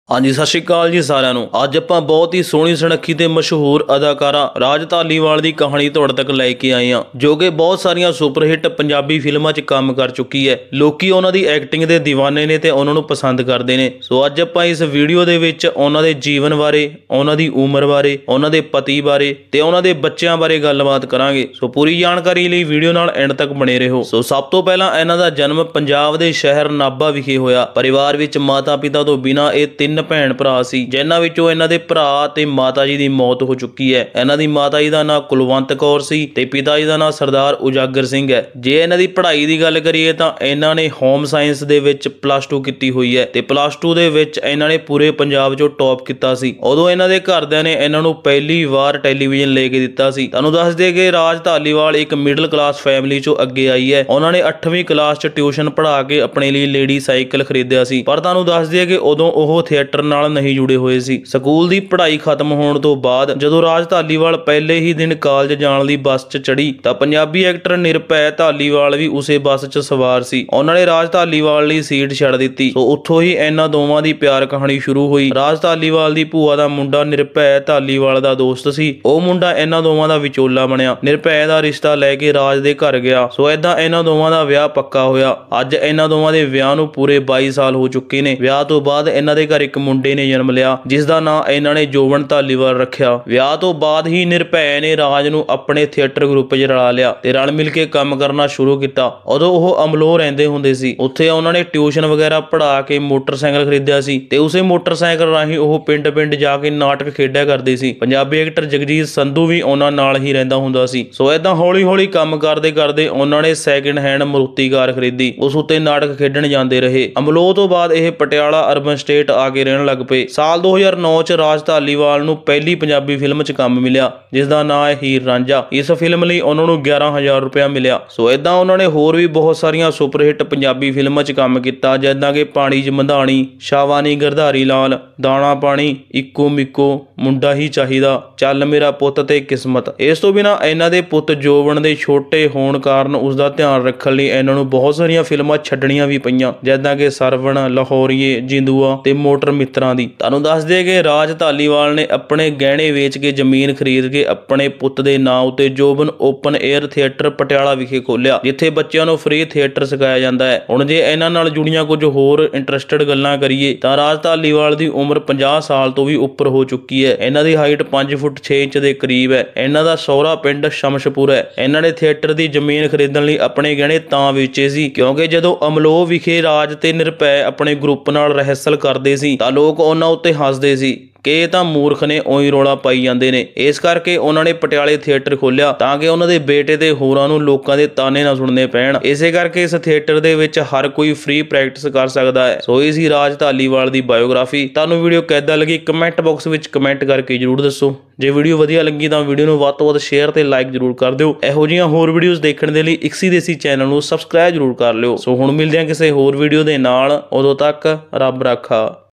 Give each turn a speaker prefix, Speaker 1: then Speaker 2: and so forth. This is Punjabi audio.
Speaker 1: हाँ जी, सत श्री अकाल जी सारिਆਂ ਨੂੰ। ਅੱਜ ਆਪਾਂ ਬਹੁਤ ਹੀ ਸੋਹਣੀ ਸੁਨੱਖੀ ਤੇ ਮਸ਼ਹੂਰ ਅਦਾਕਾਰਾ ਰਾਜ ਧਾਲੀਵਾਲ ਦੀ ਕਹਾਣੀ ਤੁਹਾਡੇ ਤੱਕ ਲੈ ਕੇ ਆਏ ਹਾਂ, ਜੋ ਕਿ ਬਹੁਤ ਸਾਰੀਆਂ ਸੁਪਰ ਹਿੱਟ ਪੰਜਾਬੀ ਫਿਲਮਾਂ 'ਚ ਕੰਮ ਕਰ ਚੁੱਕੀ ਹੈ। ਲੋਕੀ ਉਹਨਾਂ ਦੀ ਐਕਟਿੰਗ ਦੇ دیਵਾਨੇ ਨੇ ਤੇ ਉਹਨਾਂ ਨੂੰ ਪਸੰਦ ਕਰਦੇ ਨੇ। ਸੋ ਅੱਜ ਆਪਾਂ ਇਸ ਵੀਡੀਓ ਦੇ ਵਿੱਚ ਉਹਨਾਂ ਦੇ ਜੀਵਨ ਬਾਰੇ, ਉਹਨਾਂ ਦੀ ਉਮਰ ਬਾਰੇ, ਉਹਨਾਂ ਦੇ ਪਤੀ ਬਾਰੇ ਤੇ ਉਹਨਾਂ ਦੇ ਬੱਚਿਆਂ ਬਾਰੇ ਗੱਲਬਾਤ ਕਰਾਂਗੇ। ਸੋ ਪੂਰੀ ਜਾਣਕਾਰੀ ਲਈ ਵੀਡੀਓ ਨਾਲ ਐਂਡ ਤੱਕ ਬਣੇ ਰਹੋ। ਸੋ ਸਭ ਤੋਂ ਪਹਿਲਾਂ ਇਹਨਾਂ ਦਾ ਜਨਮ ਪੰਜਾਬ ਦੇ ਸ਼ਹਿਰ ਨਾਭਾ ਵਿਖੇ ਹੋਇਆ। ਪਰਿਵਾਰ ਵਿੱਚ ਮਾਤਾ ਪਿਤਾ ਤੋਂ ਬਿਨਾਂ ਇਹ ਤਿੰਨ ਭੈਣ ਭਰਾ ਸੀ, ਜਿਨ੍ਹਾਂ ਵਿੱਚੋਂ ਇਹਨਾਂ ਦੇ ਭਰਾ ਤੇ ਮਾਤਾ ਜੀ ਦੀ ਮੌਤ ਹੋ ਚੁੱਕੀ ਹੈ। ਇਹਨਾਂ ਦੀ ਮਾਤਾ ਜੀ ਦਾ ਨਾਮ ਕੁਲਵੰਤ ਕੌਰ ਸੀ ਤੇ ਪਿਤਾ ਜੀ ਦਾ ਨਾਮ ਸਰਦਾਰ ਉਜਾਗਰ ਸਿੰਘ ਹੈ। ਜੇ ਇਹਨਾਂ ਦੀ ਪੜ੍ਹਾਈ ਦੀ ਗੱਲ ਕਰੀਏ ਤਾਂ ਇਹਨਾਂ ਨੇ ਹੋਮ ਸਾਇੰਸ ਦੇ ਵਿੱਚ +2 ਕੀਤੀ ਹੋਈ ਹੈ ਤੇ +2 ਦੇ ਵਿੱਚ ਇਹਨਾਂ ਨੇ ਪੂਰੇ ਪੰਜਾਬ 'ਚੋਂ ਟੌਪ ਕੀਤਾ ਸੀ। ਉਦੋਂ ਇਹਨਾਂ ਦੇ ਘਰਦਿਆਂ ਨੇ ਇਹਨਾਂ ਨੂੰ ਪਹਿਲੀ ਵਾਰ ਟੈਲੀਵਿਜ਼ਨ ਲੈ ਕੇ ਦਿੱਤਾ ਸੀ। ਤੁਹਾਨੂੰ ਦੱਸ ਦੇ ਕਿ ਰਾਜ ਧਾਲੀਵਾਲ ਇੱਕ ਮਿਡਲ ਕਲਾਸ ਫੈਮਿਲੀ 'ਚੋਂ ਅੱਗੇ ਆਈ ਹੈ। ਉਹਨਾਂ ਨੇ 8ਵੀਂ ਕਲਾਸ 'ਚ ਟਿਊਸ਼ਨ ਪੜ੍ਹਾ ਕੇ ਆਪਣੇ ਲਈ ਲੇਡੀ ਸਾਈਕਲ ਖਰੀਦਿਆ ਸੀ। ਪਰ ਤੁਹਾਨੂੰ ਦੱਸ ਦਈਏ ਕਿ ਉਦੋਂ ਉਹ ਥੀਏਟਰ ਨਾਲ ਨਹੀਂ ਜੁੜੇ ਹੋਏ ਸੀ। ਸਕੂਲ ਦੀ ਪੜ੍ਹਾਈ ਖਤਮ ਹੋਣ ਤੋਂ ਬਾਅਦ ਜਦੋਂ ਰਾਜ ਧਾਲੀਵਾਲ ਪਹਿਲੇ ਹੀ ਦਿਨ ਕਾਲਜ ਜਾਣ ਲਈ ਬੱਸ 'ਚ ਚੜੀ ਤਾਂ ਪੰਜਾਬੀ ਐਕਟਰ ਨਿਰਭੈ ਧਾਲੀਵਾਲ ਵੀ ਉਸੇ ਬੱਸ 'ਚ ਸਵਾਰ ਸੀ। ਉਹਨਾਂ ਨੇ ਰਾਜ ਧਾਲੀਵਾਲ ਲਈ ਸੀਟ ਛੱਡ ਦਿੱਤੀ। ਸੋ ਉੱਥੋਂ ਹੀ ਇਹਨਾਂ ਦੋਵਾਂ ਦੀ ਪਿਆਰ ਕਹਾਣੀ ਸ਼ੁਰੂ ਹੋਈ। ਰਾਜ ਧਾਲੀਵਾਲ ਦੀ ਭੂਆ ਦਾ ਮੁੰਡਾ ਨਿਰਭੈ ਧਾਲੀਵਾਲ ਦਾ ਦੋਸਤ ਸੀ। ਉਹ ਮੁੰਡਾ ਇਹਨਾਂ ਦੋਵਾਂ ਦਾ ਵਿਚੋਲਾ ਬਣਿਆ। ਨਿਰਭੈ ਦਾ ਰਿਸ਼ਤਾ ਲੈ ਕੇ ਰਾਜ ਦੇ ਘਰ ਗਿਆ। ਸੋ ਏਦਾਂ ਇਹਨਾਂ ਦੋਵਾਂ ਦਾ ਵਿਆਹ ਪੱਕਾ ਹੋਇਆ। ਅੱਜ ਇਹਨਾਂ ਦੋਵਾਂ ਦੇ ਵਿਆਹ ਨੂੰ ਪੂਰੇ 22 ਸਾਲ ਹੋ ਚੁੱਕੇ ਨੇ। ਵਿਆਹ ਤੋਂ ਬਾਅਦ ਇਹਨਾਂ ਦੇ ਘਰ ਇੱਕ ਮੁੰਡੇ ਨੇ ਜਨਮ ਲਿਆ, ਜਿਸ ਦਾ ਨਾਂ ਇਹਨਾਂ ਨੇ ਜੋਬਨ ਧਾਲੀਵਾਲ ਰੱਖਿਆ। ਵਿਆਹ ਤੋਂ ਬਾਅਦ ਹੀ ਨਿਰਭੈ ਨੇ ਰਾਜ ਨੂੰ ਆਪਣੇ ਥੀਏਟਰ ਗਰੁੱਪ 'ਚ ਰਲਾ ਲਿਆ ਤੇ ਰਲ ਮਿਲ ਕੇ ਕੰਮ ਕਰਨਾ ਸ਼ੁਰੂ ਕੀਤਾ। ਉਦੋਂ ਉਹ ਅਮਲੋਹ ਰਹਿੰਦੇ ਹੁੰਦੇ ਸੀ। ਉੱਥੇ ਉਹਨਾਂ ਨੇ ਟਿਊਸ਼ਨ ਵਗੈਰਾ ਪੜ੍ਹਾ ਕੇ ਮੋਟਰਸਾਈਕਲ ਖਰੀਦਿਆ ਸੀ ਤੇ ਉਸੇ ਮੋਟਰਸਾਈਕਲ ਰਾਹੀਂ ਉਹ ਪਿੰਡ ਜਾ ਕੇ ਨਾਟਕ ਖੇਡਿਆ ਕਰਦੇ ਸੀ। ਪੰਜਾਬੀ ਐਕਟਰ ਜਗਜੀਤ ਸੰਧੂ ਵੀ ਉਹਨਾਂ ਨਾਲ ਹੀ ਰਹਿੰਦਾ ਹੁੰਦਾ ਸੀ। ਸੋ ਏਦਾਂ ਹੌਲੀ ਕੰਮ ਕਰਦੇ ਉਹਨਾਂ ਨੇ ਸੈਕਿੰਡ ਹੈਂਡ ਮਾਰੂਤੀ ਕਾਰ ਖਰੀਦੀ। ਉਸ ਉੱਤੇ ਨਾਟਕ ਖੇਡਣ ਜਾਂਦੇ ਰਹੇ। ਅਮਲੋਹ ਤੋਂ ਬਾਅਦ ਇਹ ਪਟਿਆਲਾ ਅਰਬਨ ਸਟੇਟ ਆ ਕੇ ਰਹਿਣ ਲੱਗ ਪਏ। ਸਾਲ 2009 ਚ ਰਾਜ ਧਾਲੀਵਾਲ ਨੂੰ ਪਹਿਲੀ ਪੰਜਾਬੀ ਫਿਲਮ 'ਚ ਕੰਮ ਮਿਲਿਆ, ਜਿਸ ਦਾ ਨਾਂ ਹੈ ਹੀਰ ਰਾਂਝਾ। ਇਸ ਫਿਲਮ ਲਈ ਉਹਨਾਂ ਨੂੰ 11,000 ਰੁਪਇਆ ਮਿਲਿਆ। ਸੋ ਏਦਾਂ ਉਹਨਾਂ ਨੇ ਹੋਰ ਵੀ ਬਹੁਤ ਸਾਰੀਆਂ ਸੁਪਰ ਹਿੱਟ ਪੰਜਾਬੀ ਫਿਲਮਾਂ 'ਚ ਕੰਮ ਕੀਤਾ, ਜਿੱਦਾਂ ਕਿ ਪਾਣੀ 'ਚ ਮੰਧਾਣੀ, ਸ਼ਾਵਾਨੀ ਗਰਧਾਰੀ ਲਾਲ, ਦਾਣਾ ਪਾਣੀ, ਇੱਕੋ ਮਿੱਕੋ, ਮੁੰਡਾ ਹੀ ਚਾਹੀਦਾ, ਚੱਲ ਮੇਰਾ ਪੁੱਤ ਤੇ ਕਿਸਮਤ। ਇਸ ਤੋਂ ਬਿਨਾਂ ਇਹਨਾਂ ਦੇ ਪੁੱਤ ਜੋਬਨ ਦੇ ਛੋਟੇ ਹੋਣ ਕਾਰਨ ਉਸ ਦਾ ਧਿਆਨ ਰੱਖਣ ਲਈ ਇਹਨਾਂ ਨੂੰ ਬਹੁਤ ਸਾਰੀਆਂ ਫਿਲਮਾਂ ਛੱਡਣੀਆਂ ਵੀ ਪਈਆਂ, ਜਿੱਦਾਂ ਕਿ ਸਰਵਣ, ਲਾਹੌਰੀਏ, ਜਿੰਦੂਆ ਤੇ ਮੋਟਰ ਮਿੱਤਰਾਂ ਦੀ। ਤੁਹਾਨੂੰ ਦੱਸ ਦੇ ਕਿ ਰਾਜ ਧਾਲੀਵਾਲ ਨੇ ਆਪਣੇ ਗਹਿਣੇ ਵੇਚ ਕੇ ਜ਼ਮੀਨ ਖਰੀਦ ਕੇ ਆਪਣੇ ਪੁੱਤ ਦੇ ਨਾਂ ਉੱਤੇ Joban open air theatre Patiala ਵਿਖੇ ਖੋਲਿਆ, ਜਿੱਥੇ ਬੱਚਿਆਂ ਨੂੰ ਫ੍ਰੀ ਥੀਏਟਰ ਸਿਖਾਇਆ ਜਾਂਦਾ ਹੈ। ਹੁਣ ਜੇ ਇਹਨਾਂ ਨਾਲ ਜੁੜੀਆਂ ਕੁਝ ਹੋਰ ਇੰਟਰਸਟਿਡ ਗੱਲਾਂ ਕਰੀਏ ਤਾਂ ਰਾਜ ਧਾਲੀਵਾਲ ਦੀ ਉਮਰ 50 ਸਾਲ ਤੋਂ ਵੀ ਉੱਪਰ ਹੋ ਚੁੱਕੀ ਹੈ। ਇਹਨਾਂ ਦੀ ਹਾਈਟ 5 ਫੁੱਟ 6 ਇੰਚ ਦੇ ਕਰੀਬ ਹੈ। ਇਹਨਾਂ ਦਾ ਸਹੁਰਾ ਪਿੰਡ ਸ਼ਮਸ਼ਪੁਰ ਹੈ। ਇਹਨਾਂ ਨੇ ਥੀਏਟਰ ਦੀ ਜ਼ਮੀਨ ਖਰੀਦਣ ਲਈ ਆਪਣੇ ਗਹਿਣੇ ਤਾਂ ਵੇਚੇ ਸੀ ਕਿਉਂਕਿ ਜਦੋਂ ਅਮਲੋਹ ਵਿਖੇ ਰਾਜ ਤੇ ਨਿਰਭੈ ਆਪਣੇ ਗਰੁੱਪ ਨਾਲ ਰਿਹਰਸਲ ਕਰਦੇ ਸੀ ਤਾਂ ਲੋਕ ਉਹਨਾਂ ਉੱਤੇ ਹੱਸਦੇ ਸੀ ਕਿ ਇਹ ਤਾਂ ਮੂਰਖ ਨੇ, ਉਹੀ ਰੌਲਾ ਪਾਈ ਜਾਂਦੇ ਨੇ। ਇਸ ਕਰਕੇ ਉਹਨਾਂ ਨੇ ਪਟਿਆਲੇ ਥੀਏਟਰ ਖੋਲਿਆ ਤਾਂ ਕਿ ਉਹਨਾਂ ਦੇ ਬੇਟੇ ਤੇ ਹੋਰਾਂ ਨੂੰ ਲੋਕਾਂ ਦੇ ਤਾਨੇ ਨਾ ਸੁਣਨੇ ਪੈਣ। ਇਸੇ ਕਰਕੇ ਇਸ ਥੀਏਟਰ ਦੇ ਵਿੱਚ ਹਰ ਕੋਈ ਫ੍ਰੀ ਪ੍ਰੈਕਟਿਸ ਕਰ ਸਕਦਾ ਹੈ। ਸੋ ਇਹ ਸੀ ਰਾਜ ਧਾਲੀਵਾਲ ਦੀ ਬਾਇਓਗ੍ਰਾਫੀ। ਤੁਹਾਨੂੰ ਵੀਡੀਓ ਕਿੱਦਾਂ ਲੱਗੀ ਕਮੈਂਟ ਬਾਕਸ ਵਿੱਚ ਕਮੈਂਟ ਕਰਕੇ ਜਰੂਰ ਦੱਸੋ। ਜੇ ਵੀਡੀਓ ਵਧੀਆ ਲੱਗੀ ਤਾਂ ਵੀਡੀਓ ਨੂੰ ਵੱਧ ਤੋਂ ਵੱਧ ਸ਼ੇਅਰ ਤੇ ਲਾਈਕ ਜਰੂਰ ਕਰ ਦਿਓ। ਇਹੋ ਜਿਹੀਆਂ ਹੋਰ ਵੀਡੀਓਜ਼ ਦੇਖਣ ਦੇ ਲਈ ਇਕਸੀ ਦੇਸੀ ਚੈਨਲ ਨੂੰ ਸਬਸਕ੍ਰਾਈਬ ਜਰੂਰ ਕਰ ਲਿਓ। ਸੋ ਹੁਣ ਮਿਲਦੇ ਹਾਂ ਕਿਸੇ ਹੋਰ ਵੀਡੀਓ ਦੇ ਨਾਲ, ਉਦੋਂ ਤੱਕ ਰੱਬ ਰਾਖਾ।